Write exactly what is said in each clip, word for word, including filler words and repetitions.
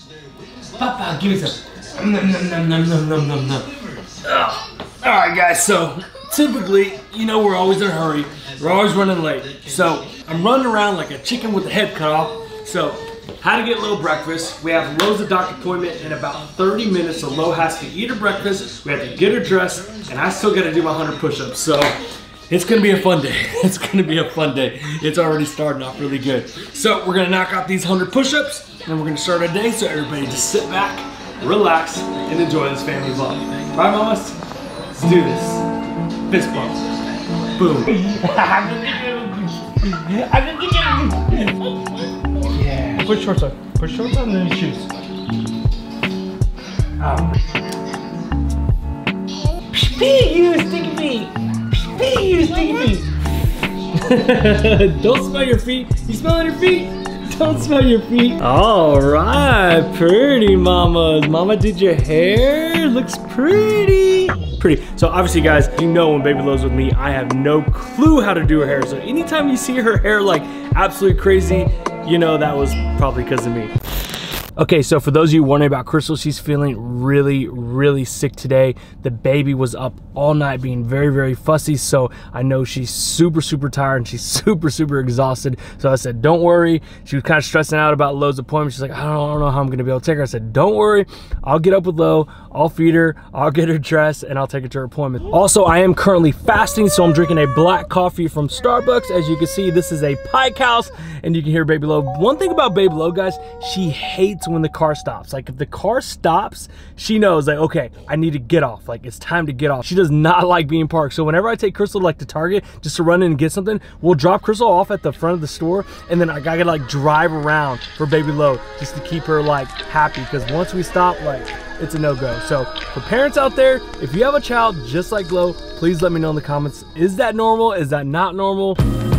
Papa, give me some. Nom, nom, nom, nom, nom, nom, nom, nom. Alright guys, so typically, you know we're always in a hurry. We're always running late. So I'm running around like a chicken with the head cut off. So how to get Lo breakfast. We have Lo's a doctor appointment in about thirty minutes, so Lo has to eat her breakfast. We have to get her dressed, and I still gotta do my one hundred push-ups. So it's gonna be a fun day. It's gonna be a fun day. It's already starting off really good. So we're gonna knock out these one hundred push-ups, and we're gonna start our day. So everybody just sit back, relax, and enjoy this family vlog. Right, mamas? Let's do this. Fist bump. Boom. Yeah. Put shorts on. Put shorts on and then shoes. Oh. Pee, you stinky feet. Pee, you stinky feet. Don't smell your feet. You smelling your feet? Don't smell your feet. All right, pretty mamas. Mama did your hair. Looks pretty. Pretty. So obviously, guys, you know when Baby Lo's with me, I have no clue how to do her hair. So anytime you see her hair like absolutely crazy, you know that was probably because of me. Okay, so for those of you wondering about Crystal, she's feeling really, really sick today. The baby was up all night being very, very fussy, so I know she's super, super tired and she's super, super exhausted. So I said, don't worry. She was kind of stressing out about Lo's appointment. She's like, I don't, I don't know how I'm gonna be able to take her. I said, don't worry. I'll get up with Lo, I'll feed her, I'll get her dressed, and I'll take her to her appointment. Also, I am currently fasting, so I'm drinking a black coffee from Starbucks. As you can see, this is a Pike House, and you can hear Baby Lo. One thing about Baby Lo, guys, she hates when the car stops. Like if the car stops, she knows like, okay, I need to get off. Like it's time to get off. She does not like being parked. So whenever I take Crystal like to Target just to run in and get something, we'll drop Crystal off at the front of the store, and then I gotta like drive around for Baby Lo just to keep her like happy, because once we stop, like it's a no-go. So for parents out there, if you have a child just like Lo, please let me know in the comments. Is that normal? Is that not normal?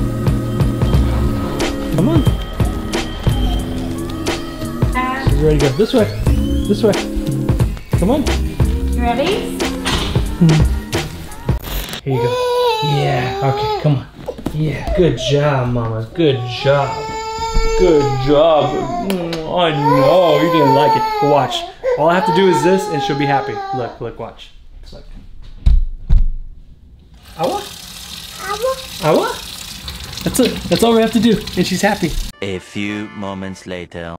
Come on. She's ready to go. This way. This way. Come on. You ready? Here you go. Yeah. Okay, come on. Yeah. Good job, mama. Good job. Good job. I know. You didn't like it. Watch. All I have to do is this and she'll be happy. Look, look, watch. Look. Awa? Awa? Awa? That's it. That's all we have to do. And she's happy. A few moments later.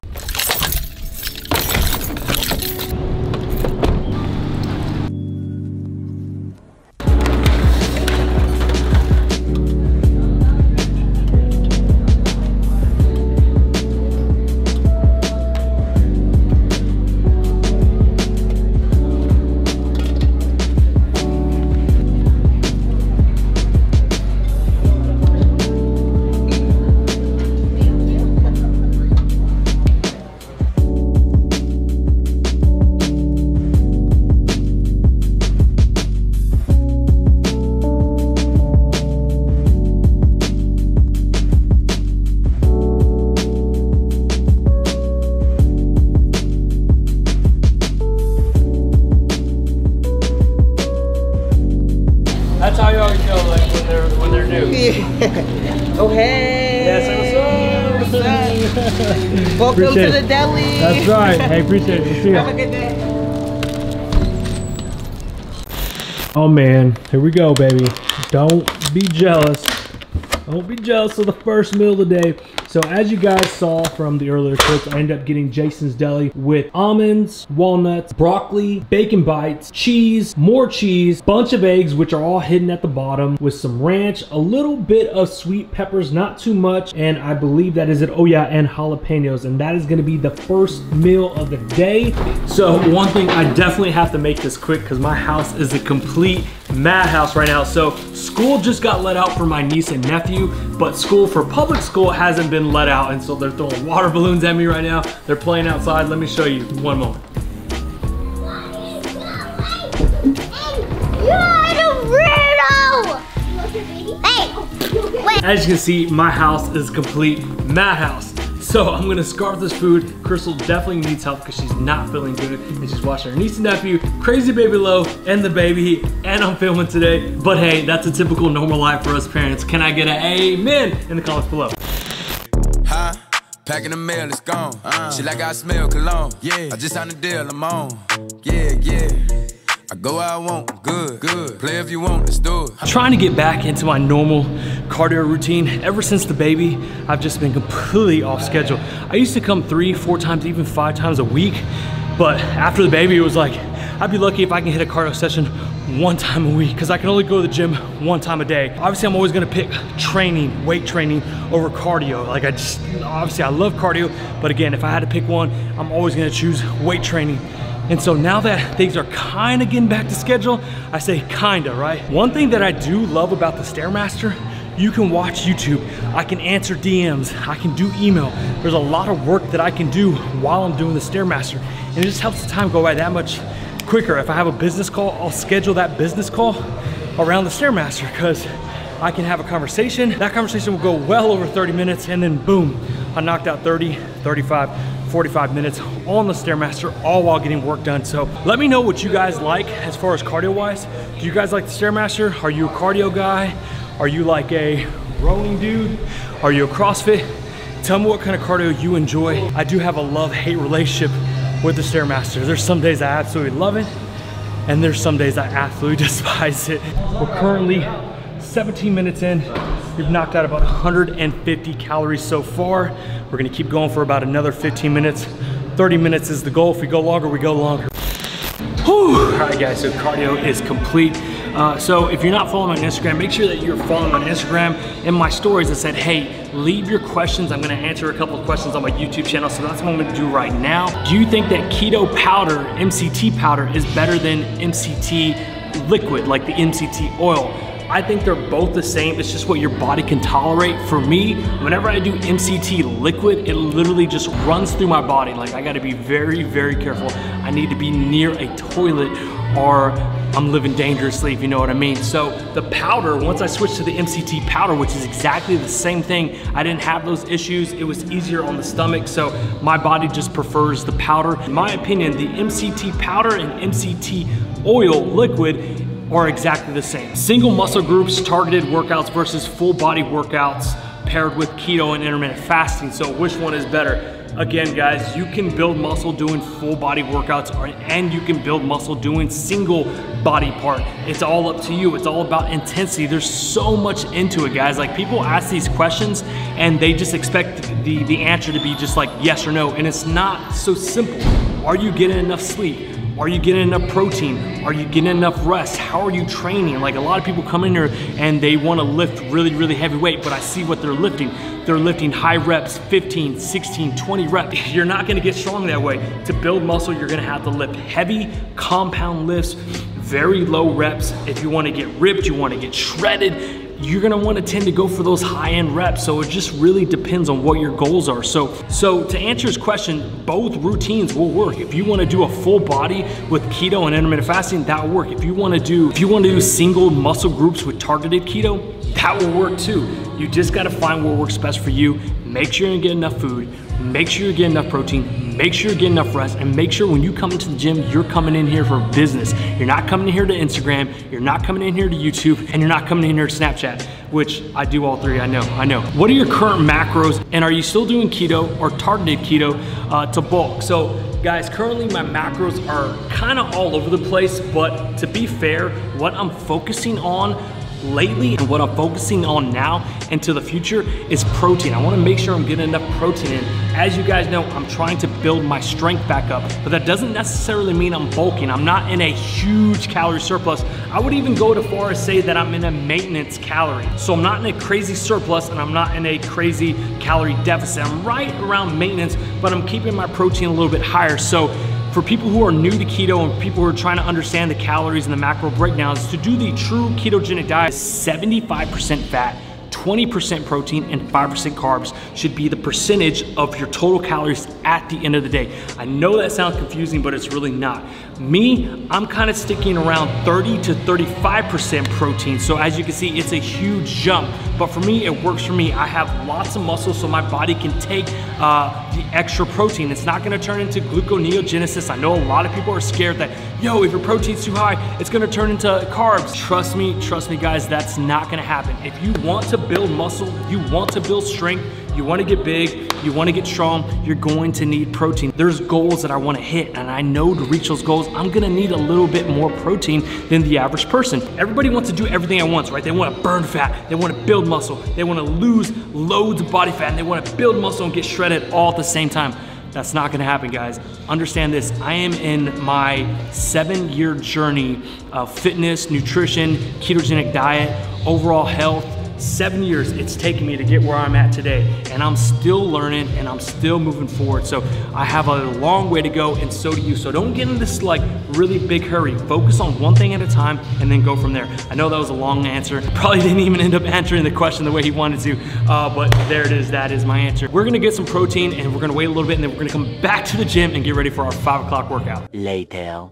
That's how you always know, like when they're when they're new. Yeah. Oh hey. Yes, what's up? Welcome Appreciate to the it. deli. That's right. Hey, appreciate it. See ya. Have a good day. Oh man, here we go, baby. Don't be jealous. Don't be jealous of the first meal of the day. So as you guys saw from the earlier clips, I ended up getting Jason's Deli with almonds, walnuts, broccoli, bacon bites, cheese, more cheese, bunch of eggs, which are all hidden at the bottom, with some ranch, a little bit of sweet peppers, not too much, and I believe that is it. Oh yeah, and jalapenos, and that is gonna be the first meal of the day. So one thing, I definitely have to make this quick because my house is a complete madhouse right now. So school just got let out for my niece and nephew, but school for public school hasn't been let out, and so they're throwing water balloons at me right now. They're playing outside. Let me show you one moment. You're a weirdo! Hey! Wait! As you can see, my house is a complete madhouse. So I'm gonna scarf this food. Crystal definitely needs help because she's not feeling good, and she's watching her niece and nephew, crazy Baby Lo, and the baby, and I'm filming today. But hey, that's a typical normal life for us parents. Can I get an amen in the comments below? Packing the mail, it's gone. Uh, Shit like I smell cologne. Yeah, I just signed a deal, I'm on. Yeah, yeah. I go where I want, good, good. Play if you want, let's do it. Trying to get back into my normal cardio routine. Ever since the baby, I've just been completely off schedule. I used to come three, four times, even five times a week. But after the baby, it was like, I'd be lucky if I can hit a cardio session one time a week, because I can only go to the gym one time a day. Obviously, I'm always gonna pick training, weight training over cardio. Like I just, obviously I love cardio, but again, if I had to pick one, I'm always gonna choose weight training. And so now that things are kind of getting back to schedule, I say kinda, right? One thing that I do love about the Stairmaster, you can watch YouTube, I can answer D Ms, I can do email. There's a lot of work that I can do while I'm doing the Stairmaster, and it just helps the time go by that much quicker. If I have a business call, I'll schedule that business call around the Stairmaster, because I can have a conversation. That conversation will go well over thirty minutes, and then boom, I knocked out thirty, thirty-five, forty-five minutes on the Stairmaster, all while getting work done. So let me know what you guys like as far as cardio wise. Do you guys like the Stairmaster? Are you a cardio guy? Are you like a rowing dude? Are you a CrossFit? Tell me what kind of cardio you enjoy. I do have a love-hate relationship with the Stairmaster. There's some days I absolutely love it, and there's some days I absolutely despise it. We're currently seventeen minutes in. We've knocked out about one hundred fifty calories so far. We're gonna keep going for about another fifteen minutes. thirty minutes is the goal. If we go longer, we go longer. Whew. All right, guys, so cardio is complete. Uh, so if you're not following me on Instagram, make sure that you're following on Instagram. In my stories, I said, hey, leave your questions. I'm gonna answer a couple of questions on my YouTube channel, so that's what I'm gonna do right now. Do you think that keto powder, M C T powder, is better than M C T liquid, like the M C T oil? I think they're both the same. It's just what your body can tolerate. For me, whenever I do M C T liquid, it literally just runs through my body. Like I gotta be very, very careful. I need to be near a toilet or I'm living dangerously, if you know what I mean. So the powder, once I switched to the M C T powder, which is exactly the same thing, I didn't have those issues. It was easier on the stomach, so my body just prefers the powder. In my opinion, the M C T powder and M C T oil liquid are exactly the same. Single muscle groups, targeted workouts versus full body workouts paired with keto and intermittent fasting. So which one is better? Again, guys, you can build muscle doing full body workouts, and you can build muscle doing single body part. It's all up to you. It's all about intensity. There's so much into it, guys. Like, people ask these questions and they just expect the, the answer to be just like yes or no, and it's not so simple. Are you getting enough sleep? Are you getting enough protein? Are you getting enough rest? How are you training? Like, a lot of people come in here and they want to lift really, really heavy weight, but I see what they're lifting. They're lifting high reps, fifteen, sixteen, twenty reps. You're not gonna get strong that way. To build muscle, you're gonna have to lift heavy compound lifts, very low reps. If you wanna get ripped, you wanna get shredded, you're gonna wanna tend to go for those high-end reps. So it just really depends on what your goals are. So, so to answer his question, both routines will work. If you wanna do a full body with keto and intermittent fasting, that will work. If you wanna do, if you wanna do single muscle groups with targeted keto, that will work too. You just gotta find what works best for you. Make sure you get enough food, make sure you get enough protein, make sure you get enough rest, and make sure when you come into the gym, you're coming in here for business. You're not coming in here to Instagram, you're not coming in here to YouTube, and you're not coming in here to Snapchat, which I do all three, I know, I know. What are your current macros, and are you still doing keto or targeted keto uh, to bulk? So guys, currently my macros are kind of all over the place, but to be fair, what I'm focusing on lately and what I'm focusing on now into the future is protein. I want to make sure I'm getting enough protein in. As you guys know, I'm trying to build my strength back up, but that doesn't necessarily mean I'm bulking. I'm not in a huge calorie surplus. I would even go to far as say that I'm in a maintenance calorie. So I'm not in a crazy surplus and I'm not in a crazy calorie deficit. I'm right around maintenance, but I'm keeping my protein a little bit higher. So for people who are new to keto and people who are trying to understand the calories and the macro breakdowns, to do the true ketogenic diet, seventy-five percent fat, twenty percent protein, and five percent carbs should be the percentage of your total calories at the end of the day. I know that sounds confusing, but it's really not. Me, I'm kind of sticking around thirty to thirty-five percent protein. So as you can see, it's a huge jump. But for me, it works for me. I have lots of muscle so my body can take uh, the extra protein. It's not gonna turn into gluconeogenesis. I know a lot of people are scared that, yo, if your protein's too high, it's gonna turn into carbs. Trust me, trust me guys, that's not gonna happen. If you want to build muscle, you want to build strength, You wanna get big, you wanna get strong, you're going to need protein. There's goals that I wanna hit, and I know to reach those goals, I'm gonna need a little bit more protein than the average person. Everybody wants to do everything at once, right? They wanna burn fat, they wanna build muscle, they wanna lose loads of body fat, and they wanna build muscle and get shredded all at the same time. That's not gonna happen, guys. Understand this, I am in my seven year journey of fitness, nutrition, ketogenic diet, overall health. Seven years it's taken me to get where I'm at today, and I'm still learning and I'm still moving forward. So I have a long way to go, and so do you. So don't get in this like really big hurry. Focus on one thing at a time and then go from there. I know that was a long answer. Probably didn't even end up answering the question the way he wanted to, uh, but there it is, that is my answer. We're gonna get some protein and we're gonna wait a little bit, and then we're gonna come back to the gym and get ready for our five o'clock workout. Later.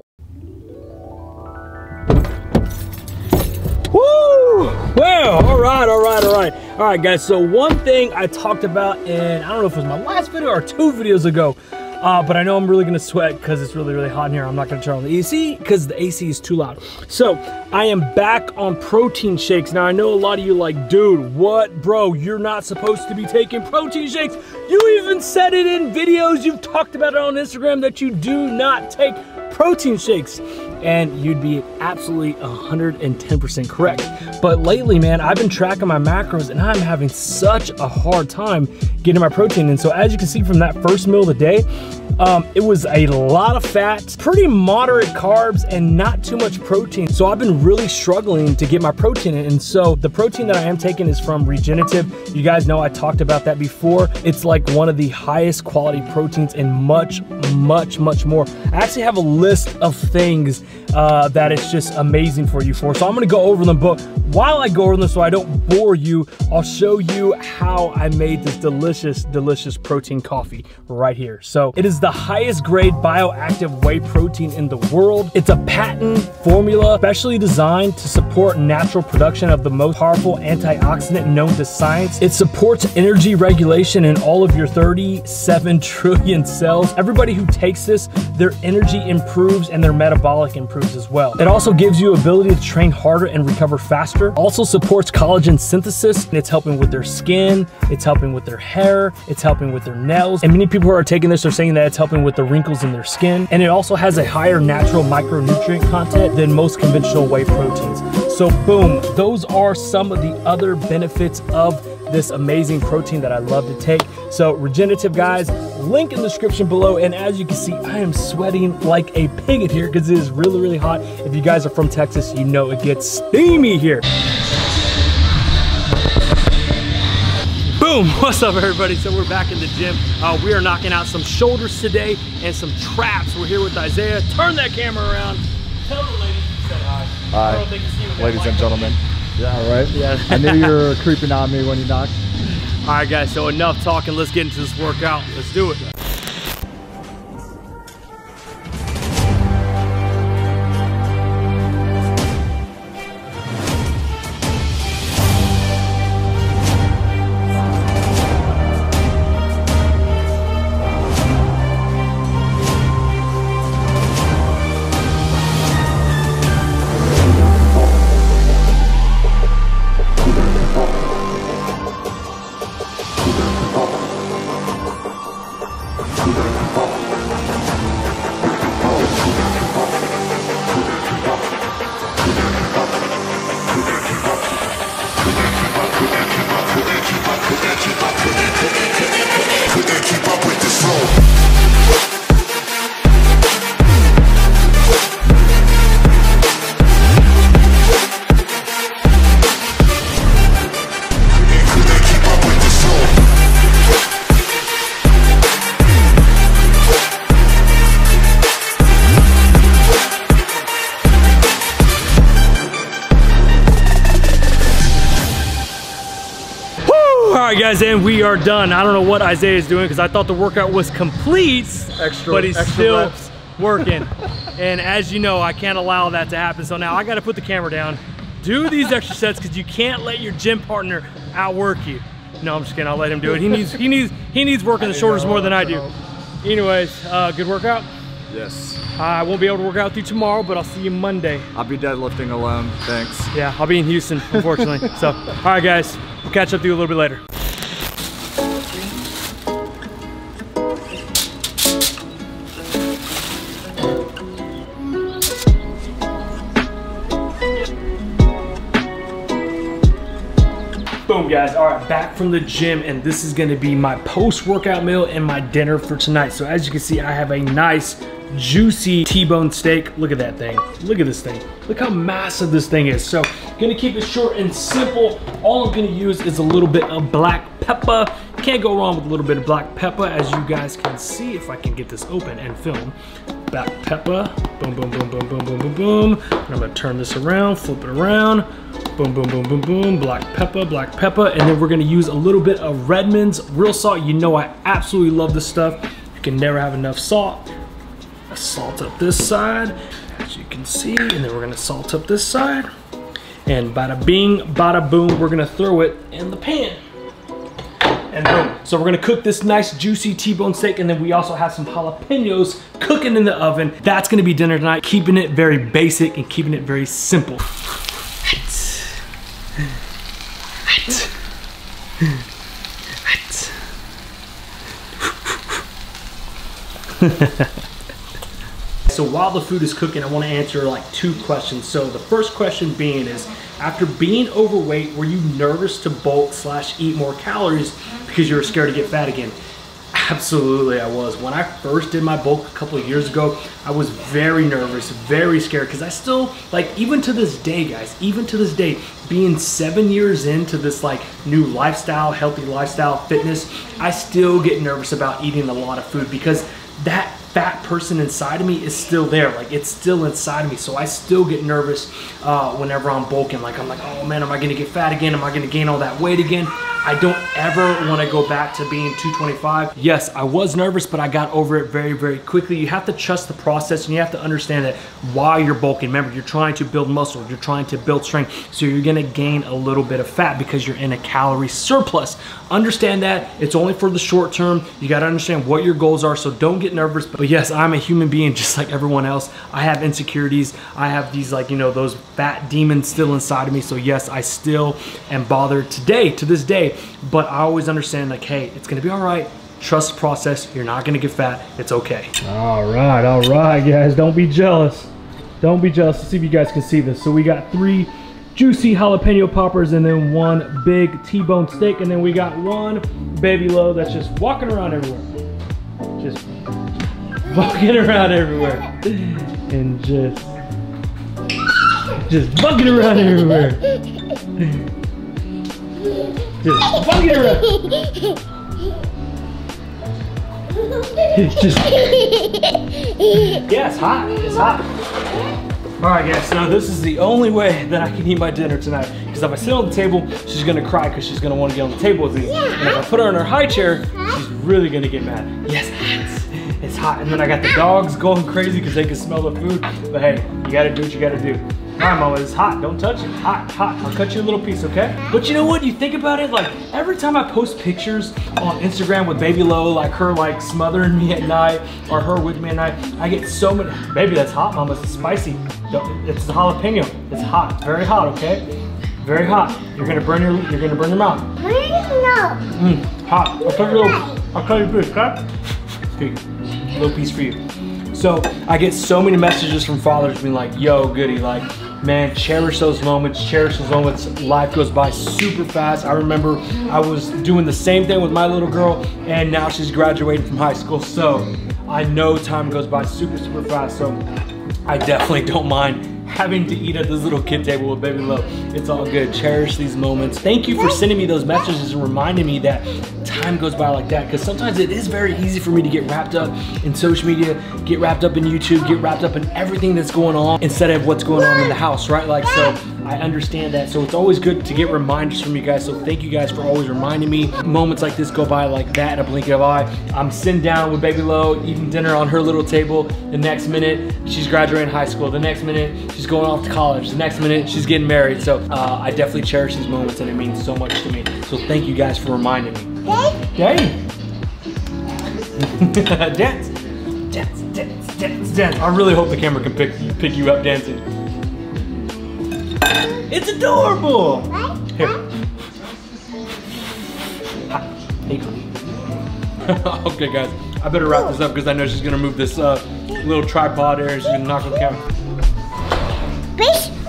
Woo! Well, all right, all right, all right. All right, guys, so one thing I talked about in, I don't know if it was my last video or two videos ago, uh, but I know I'm really gonna sweat because it's really, really hot in here. I'm not gonna turn on the A C because the A C is too loud. So I am back on protein shakes. Now I know a lot of you like, dude, what, bro? You're not supposed to be taking protein shakes. You even said it in videos. You've talked about it on Instagram that you do not take protein shakes. And you'd be absolutely one hundred ten percent correct. But lately, man, I've been tracking my macros and I'm having such a hard time getting my protein in. So as you can see from that first meal of the day, um, it was a lot of fat, pretty moderate carbs, and not too much protein. So I've been really struggling to get my protein in. And so the protein that I am taking is from Regenerative. You guys know I talked about that before. It's like one of the highest quality proteins and much, much, much more. I actually have a list of things uh, that it's just amazing for you for. So I'm gonna go over them, but while I go over them so I don't bore you, I'll show you how I made this delicious, delicious protein coffee right here. So it is the highest grade bioactive whey protein in the world. It's a patent formula specially designed to support natural production of the most powerful antioxidant known to science. It supports energy regulation in all of your thirty-seven trillion cells. Everybody who takes this, their energy improves and their metabolic improves as well. It also gives you ability to train harder and recover faster. Also supports collagen synthesis, and it's helping with their skin, it's helping with their hair, it's helping with their nails. And many people who are taking this are saying that it's helping with the wrinkles in their skin. And it also has a higher natural micronutrient content than most conventional whey proteins. So boom, those are some of the other benefits of this amazing protein that I love to take. So Regenerative, guys, link in the description below. And as you can see, I am sweating like a pig in here because it is really, really hot. If you guys are from Texas, you know it gets steamy here. Boom, what's up everybody? So we're back in the gym. Uh, we are knocking out some shoulders today and some traps. We're here with Isaiah. Turn that camera around. Tell the ladies you said hi. Hi, I don't think you see what ladies like and gentlemen. Yeah, right? Yeah. I knew you were creeping on me when you knocked. All right guys, so enough talking. Let's get into this workout. Let's do it. All right guys, and we are done. I don't know what Isaiah is doing because I thought the workout was complete, Extra, but he's extra still reps. working. And as you know, I can't allow that to happen. So now I got to put the camera down, do these extra sets because you can't let your gym partner outwork you. No, I'm just kidding. I'll let him do it. He needs, he needs, he needs working the shoulders more than I do. Anyways, uh, good workout. Yes. I won't be able to work out with you tomorrow, but I'll see you Monday. I'll be deadlifting alone. Thanks. Yeah, I'll be in Houston, unfortunately. So, all right, guys, we'll catch up with you a little bit later. Boom, guys. All right, back from the gym, and this is gonna be my post-workout meal and my dinner for tonight. So as you can see, I have a nice, juicy T-bone steak. Look at that thing. Look at this thing. Look how massive this thing is. So, gonna keep it short and simple. All I'm gonna use is a little bit of black pepper. Can't go wrong with a little bit of black pepper, as you guys can see if I can get this open and film. Black pepper. Boom, boom, boom, boom, boom, boom, boom, boom. And I'm gonna turn this around, flip it around. Boom, boom, boom, boom, boom. Black pepper, black pepper. And then we're gonna use a little bit of Redmond's real salt. You know I absolutely love this stuff. You can never have enough salt. Salt up this side, as you can see, and then we're gonna salt up this side. And bada bing, bada boom, we're gonna throw it in the pan. And boom. So we're gonna cook this nice juicy T-bone steak, and then we also have some jalapenos cooking in the oven. That's gonna be dinner tonight, keeping it very basic and keeping it very simple. So while the food is cooking, I want to answer like two questions. So the first question being is, after being overweight, were you nervous to bulk slash eat more calories because you were scared to get fat again? Absolutely, I was. When I first did my bulk a couple of years ago, I was very nervous, very scared, because I still, like, even to this day, guys, even to this day, being seven years into this like new lifestyle, healthy lifestyle, fitness, I still get nervous about eating a lot of food because that fat person inside of me is still there. Like, it's still inside of me. So I still get nervous uh, whenever I'm bulking. Like, I'm like, oh man, am I gonna get fat again? Am I gonna gain all that weight again? I don't ever want to go back to being two twenty-five. Yes, I was nervous, but I got over it very, very quickly. You have to trust the process, and you have to understand that while you're bulking, remember, you're trying to build muscle, you're trying to build strength, so you're gonna gain a little bit of fat because you're in a calorie surplus. Understand that. It's only for the short term. You gotta understand what your goals are, so don't get nervous. But yes, I'm a human being just like everyone else. I have insecurities. I have these, like, you know, those fat demons still inside of me. So yes, I still am bothered today, to this day. But I always understand, like, hey, it's gonna be all right. Trust the process. You're not gonna get fat. It's okay. All right, all right, guys. Don't be jealous. Don't be jealous. Let's see if you guys can see this. So we got three juicy jalapeno poppers and then one big T-bone steak, and then we got one baby low that's just walking around everywhere. Just walking around everywhere. And just, just bugging around everywhere. Just bugging around. It's just, yeah, it's hot, it's hot. All right, guys, so this is the only way that I can eat my dinner tonight, because if I sit on the table, she's gonna cry because she's gonna want to get on the table with me. And if I put her in her high chair, she's really gonna get mad. Yes, it's, it's hot. And then I got the dogs going crazy because they can smell the food. But hey, you gotta do what you gotta do. All right, mama, it's hot. Don't touch it. Hot, hot. I'll cut you a little piece, okay? But you know what? You think about it, like, every time I post pictures on Instagram with Baby Low, like her like smothering me at night or her with me at night, I get so many. Baby, that's hot, mama. It's spicy. It's the jalapeno. It's hot. It's very hot, okay? Very hot. You're gonna burn your. You're gonna burn your mouth. Mmm, hot. I'll cut you a little. I'll cut you a piece, okay? Here, a little piece for you. So I get so many messages from fathers being like, yo, Goody, like, man, cherish those moments, cherish those moments. Life goes by super fast. I remember I was doing the same thing with my little girl, and now she's graduating from high school. So I know time goes by super, super fast. So I definitely don't mind having to eat at this little kid table with Baby Low. It's all good. Cherish these moments. Thank you for sending me those messages and reminding me that time goes by like that, because sometimes it is very easy for me to get wrapped up in social media, get wrapped up in YouTube, get wrapped up in everything that's going on instead of what's going on in the house, right? Like, so I understand that. So it's always good to get reminders from you guys. So thank you guys for always reminding me. Moments like this go by like that in a blink of an eye. I'm sitting down with Baby Low, eating dinner on her little table. The next minute, she's graduating high school. The next minute, she's going off to college. The next minute, she's getting married. So uh, I definitely cherish these moments, and it means so much to me. So thank you guys for reminding me. Hey! Dance! Dance, dance, dance, dance. I really hope the camera can pick, pick you up dancing. It's adorable! Here. Hey. Okay, guys, I better wrap this up because I know she's gonna move this uh, little tripod here and she's gonna knock on the camera.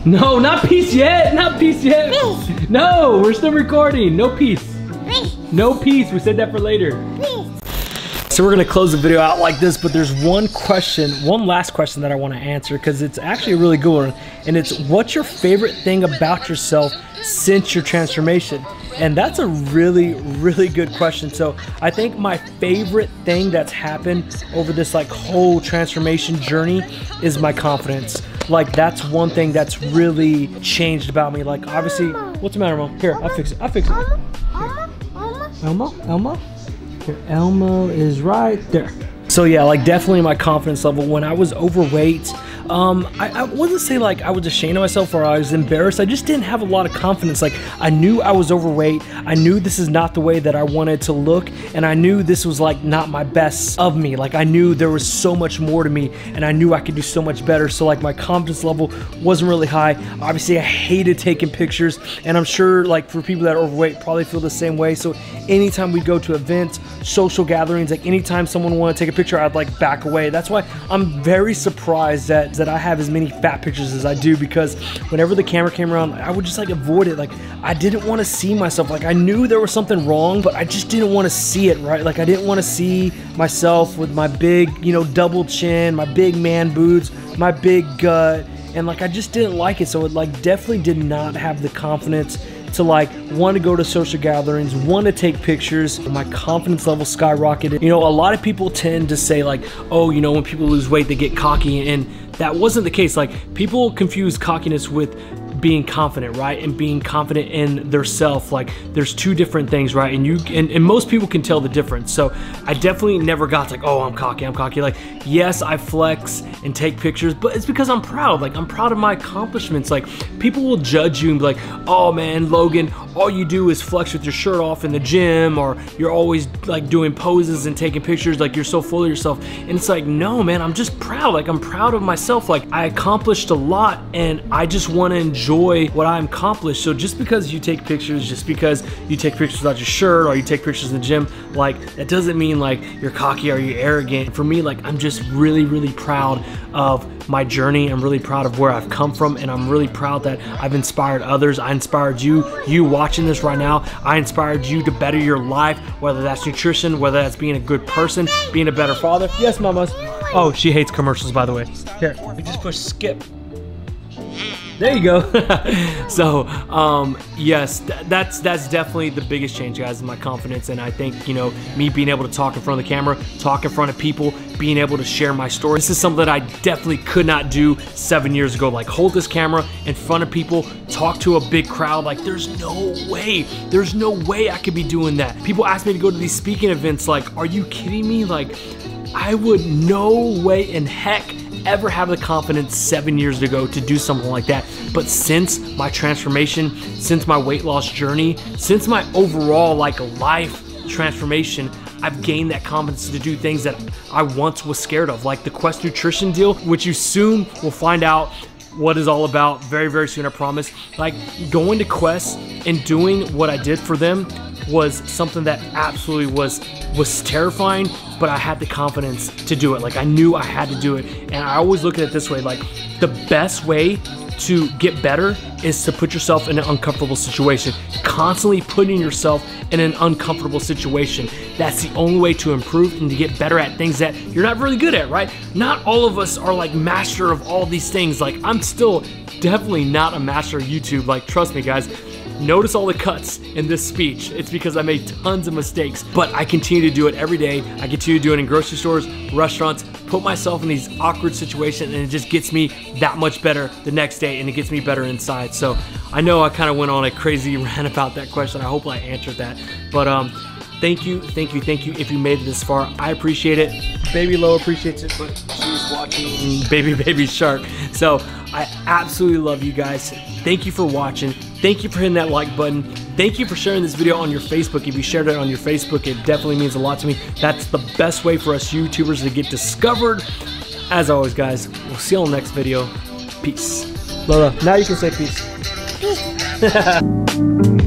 No, not peace yet. Not peace yet. Peace. No, we're still recording. No peace. Peace. No peace. We said that for later. Peace. So we're gonna close the video out like this, but there's one question, one last question that I want to answer because it's actually a really good one, and it's what's your favorite thing about yourself since your transformation? And that's a really, really good question. So I think my favorite thing that's happened over this like whole transformation journey is my confidence. Like that's one thing that's really changed about me. Like obviously, what's the matter, Mom? Here, I'll fix it. I'll fix it. Elmo, Elmo, Elmo. Elmo, Elmo. Here, Elmo is right there. So yeah, like definitely my confidence level. When I was overweight, um, I, I wouldn't say like I was ashamed of myself or I was embarrassed. I just didn't have a lot of confidence. Like I knew I was overweight. I knew this is not the way that I wanted to look. And I knew this was like not my best of me. Like I knew there was so much more to me and I knew I could do so much better. So like my confidence level wasn't really high. Obviously I hated taking pictures and I'm sure like for people that are overweight probably feel the same way. So anytime we go to events, social gatherings, like anytime someone wanted to take a picture, I'd like back away. That's why I'm very surprised that that I have as many fat pictures as I do, because whenever the camera came around, I would just like avoid it. Like I didn't want to see myself. Like I knew there was something wrong, but I just didn't want to see it, right? Like I didn't want to see myself with my big, you know, double chin, my big man boobs, my big gut, and like I just didn't like it. So it like definitely did not have the confidence to like want to go to social gatherings, want to take pictures. My confidence level skyrocketed. You know, a lot of people tend to say like, oh, you know, when people lose weight, they get cocky, and that wasn't the case. Like people confuse cockiness with being confident, right? And being confident in their self. Like there's two different things, right? And you and, and most people can tell the difference. So I definitely never got like, oh, I'm cocky, I'm cocky. Like, yes, I flex and take pictures, but it's because I'm proud. Like I'm proud of my accomplishments. Like people will judge you and be like, oh man, Logan, all you do is flex with your shirt off in the gym, or you're always like doing poses and taking pictures, like you're so full of yourself. And it's like, no man, I'm just proud. Like I'm proud of myself. Like I accomplished a lot and I just want to enjoy enjoy what I accomplished. So just because you take pictures, just because you take pictures without your shirt or you take pictures in the gym, like that doesn't mean like you're cocky or you're arrogant. For me, like I'm just really, really proud of my journey. I'm really proud of where I've come from, and I'm really proud that I've inspired others. I inspired you, you watching this right now. I inspired you to better your life, whether that's nutrition, whether that's being a good person, being a better father. Yes, mamas. Oh, she hates commercials, by the way. Here, we just push skip. There you go. So um, yes, th that's that's definitely the biggest change, guys, in my confidence. And I think, you know, me being able to talk in front of the camera, talk in front of people, being able to share my story. This is something that I definitely could not do seven years ago. Like hold this camera in front of people, talk to a big crowd. Like there's no way, there's no way I could be doing that. People ask me to go to these speaking events. Like, are you kidding me? Like I would no way in heck ever have the confidence seven years ago to do something like that. But since my transformation, since my weight loss journey, since my overall like life transformation, I've gained that confidence to do things that I once was scared of, like the Quest Nutrition deal, which you soon will find out what is all about very, very soon, I promise. Like going to Quest and doing what I did for them was something that absolutely was was terrifying, but I had the confidence to do it. Like I knew I had to do it. And I always look at it this way, like the best way to get better is to put yourself in an uncomfortable situation. Constantly putting yourself in an uncomfortable situation. That's the only way to improve and to get better at things that you're not really good at, right? Not all of us are like master of all these things. Like I'm still definitely not a master of YouTube. Like trust me, guys. Notice all the cuts in this speech. It's because I made tons of mistakes, but I continue to do it every day. I continue to do it in grocery stores, restaurants, put myself in these awkward situations, and it just gets me that much better the next day, and it gets me better inside. So I know I kind of went on a crazy rant about that question. I hope I answered that, but um, thank you, thank you, thank you if you made it this far. I appreciate it. Baby Lo appreciates it, but she's watching baby, baby shark. So I absolutely love you guys. Thank you for watching. Thank you for hitting that like button. Thank you for sharing this video on your Facebook. If you shared it on your Facebook, it definitely means a lot to me. That's the best way for us YouTubers to get discovered. As always, guys, we'll see you on the next video. Peace. Lola, now you can say peace. Peace.